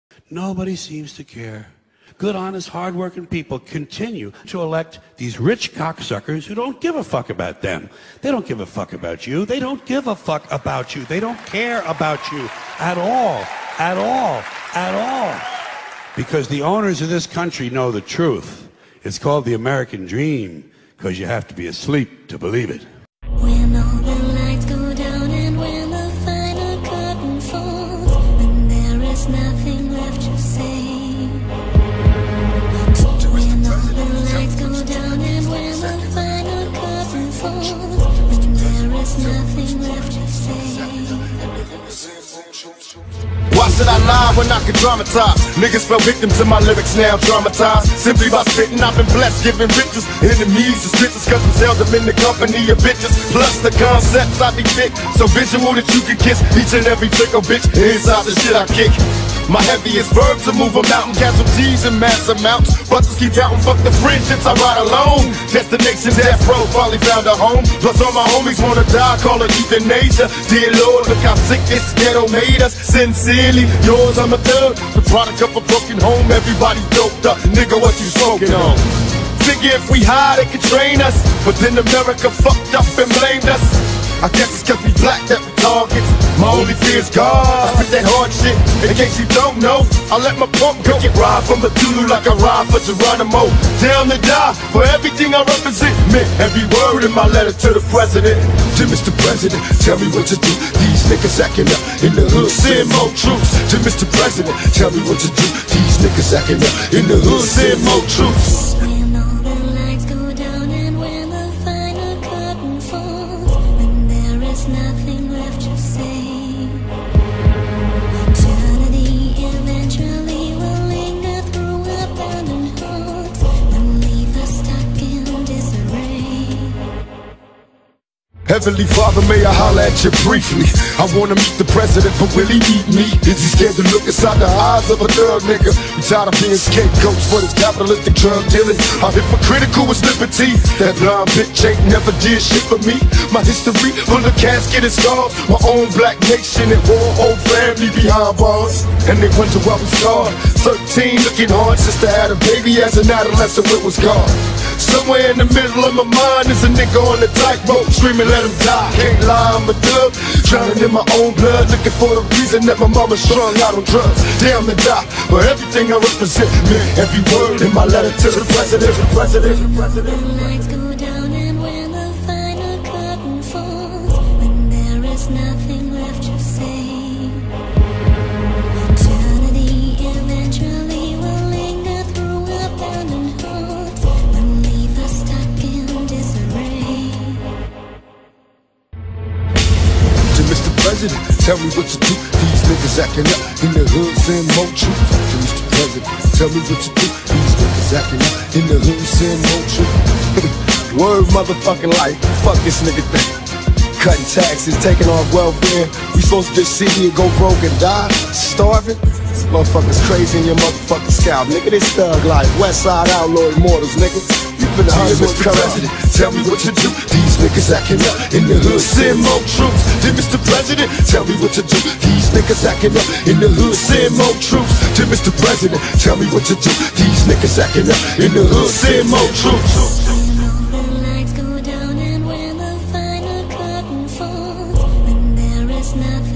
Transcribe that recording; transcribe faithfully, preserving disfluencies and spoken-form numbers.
Nobody seems to care. Good, honest, hard-working people continue to elect these rich cocksuckers who don't give a fuck about them. They don't give a fuck about you. They don't give a fuck about you. They don't care about you at all, at all, at all. Because the owners of this country know the truth. It's called the American dream, because you have to be asleep to believe it. When all the lights go down and when the final curtain falls, when there is nothing left to say. When all the lights go down and when the final curtain falls, when there is nothing left to say. Why should I lie when I can dramatize? Niggas fell victim to my lyrics, now dramatized. Simply by spitting, I've been blessed, giving riches. Enemies, suspicious, cause I'm seldom in the company of bitches. Plus the concepts I be thick, so visual that you can kiss each and every trick or bitch inside the shit I kick. My heaviest verbs to move a mountain, casualties in mass amounts. Buttons keep counting, fuck the friendships, I ride alone. Destination death row, finally found a home. Plus all my homies wanna die, call it euthanasia. Dear Lord, look how sick this ghetto made us. Sincerely, yours, I'm a thug. The product of a broken home, everybody doped up. Nigga, what you smoking on? Figure if we hide, they could train us. But then America fucked up and blamed us. I guess it's cause we black that we targets. My only fear is God. I spit that hard shit. In case you don't know, I let my pump go. Get ride from the Tulu like I ride for Geronimo. Down to die for everything I represent. Meant every word in my letter to the president. To Mister President, tell me what to do. These niggas acting up in the hood. Send more troops. To Mister President, tell me what to do. These niggas acting up in the hood. Send more troops. When all the lights go down and when the final curtain falls, when there is nothing left to say. Eternity eventually will linger through abandoned hearts and leave us stuck in disarray. Heavenly Father, may I holler at you briefly? I wanna meet the president, but will he meet me? Is he scared to look inside the eyes of a thug nigga? We tired of being scapegoats for this capitalistic drug dealing. How hypocritical is liberty? That blind bitch ain't never did shit for me. My history full of casket and scars. My own black nation at war, whole family behind bars. And they wonder why we scarred. Thirteen looking hard, sister had a baby as an adolescent, it was gone. Somewhere in the middle of my mind is a nigga on the tightrope, screaming let him die. Can't lie, I'm a thug, drowning in my own blood, looking for the reason that my mama strung out on drugs. Damn to die for everything I represent, man. Every word in my letter to the president, the president, the president. When the lights go down and when the final curtain falls, when there is nothing left to say. Eternity eventually will linger through abandoned hearts and leave us stuck in disarray. To Mister President, tell me what to do. These niggas acting up in the hood, send more troops. To Mister President, tell me what to do. These niggas acting up in the hood, send more troops. Word motherfucking life, fuck this nigga thing. Cutting taxes, taking off welfare. We supposed to just sit here, go broke and die? Starving? Motherfuckers crazy in your motherfucking scalp, nigga. This thug life, West Side Outlaw Immortals, nigga. You finna hunt Mister President, tell me what to do. These niggas acting up in the hood, send more troops. To Mister President, tell me what to do. These niggas acting up in the hood, send more troops. To Mister President, tell me what to do. These niggas acting up in the hood, send more troops. When all the lights go down and when the final curtain falls, when there is nothing